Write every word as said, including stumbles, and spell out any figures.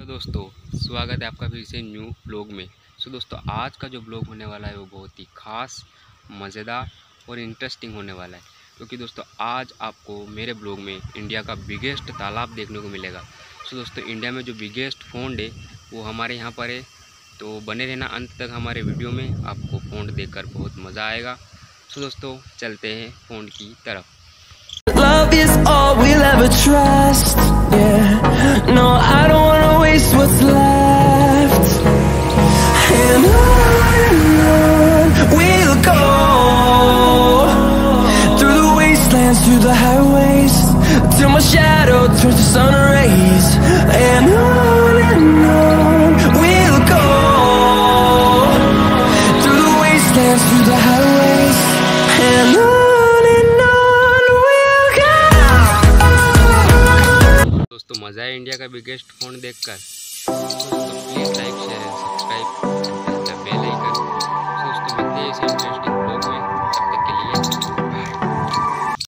तो दोस्तों, स्वागत है आपका फिर से न्यू ब्लॉग में। सो दोस्तों, आज का जो ब्लॉग होने वाला है वो बहुत ही ख़ास, मज़ेदार और इंटरेस्टिंग होने वाला है, क्योंकि दोस्तों आज आपको मेरे ब्लॉग में इंडिया का बिगेस्ट तालाब देखने को मिलेगा। सो दोस्तों, इंडिया में जो बिगेस्ट पॉन्ड है वो हमारे यहाँ पर है, तो बने रहना अंत तक हमारे वीडियो में, आपको पॉन्ड देखकर बहुत मज़ा आएगा। सो दोस्तों, चलते हैं पॉन्ड की तरफ। Love is all we'll ever trust, yeah. No, I don't wanna waste what's left. And on we'll go, through the wastelands, through the highways, till my shadow turns to sun rays. And on and on we'll go, through the wastelands, through the highways, and on. दोस्तों, मज़ा है India का biggest phone देखकर। दोस्तों please like share and subscribe and the bell icon. दोस्तों मिलते हैं ऐसे इंटरेस्ट